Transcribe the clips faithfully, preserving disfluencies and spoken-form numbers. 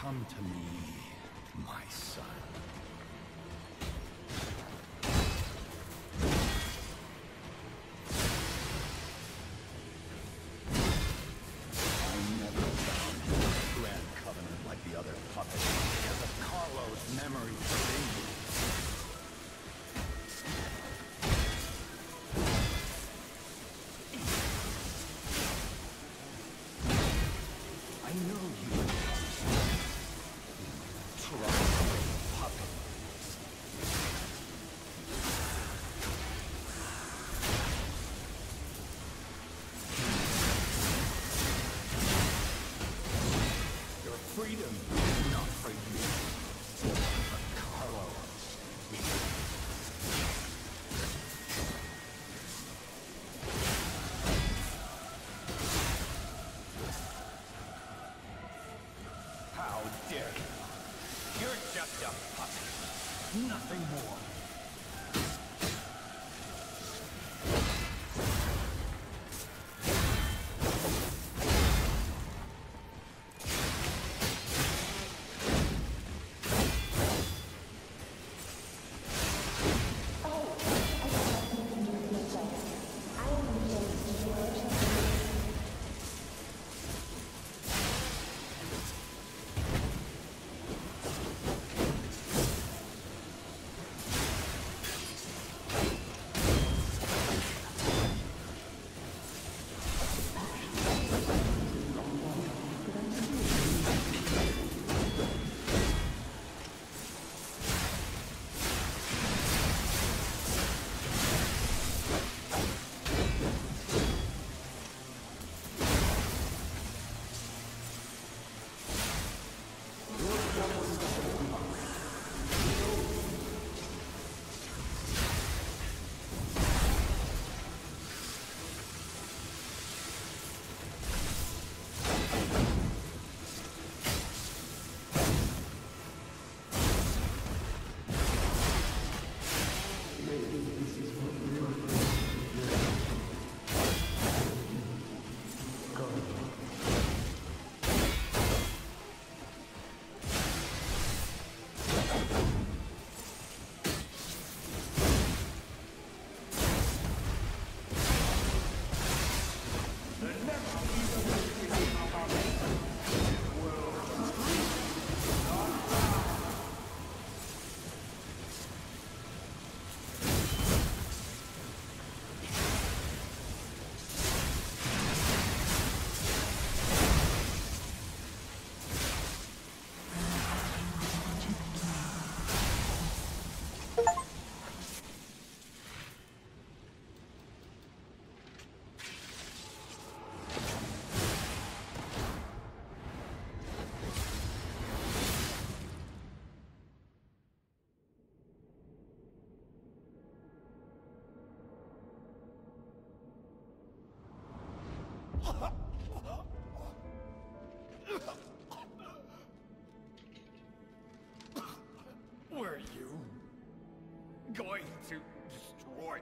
Come to me, my son. I never found a grand covenant like the other puppets. Because of Carlo's memory within you. I know you would try, puppet. Your freedom is not for you, but Carlo. How dare you? You're just a puppet. Nothing more. Were you going to destroy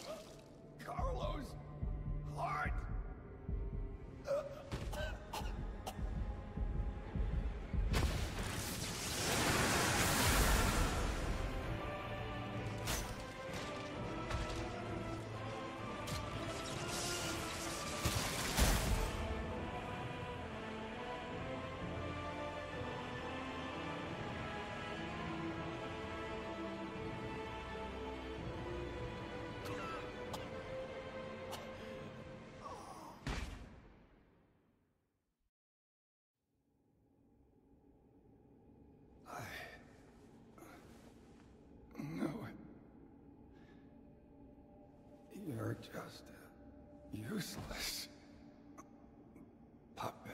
Carlo's heart? You're just a useless puppet.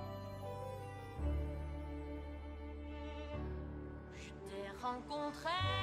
Rencontré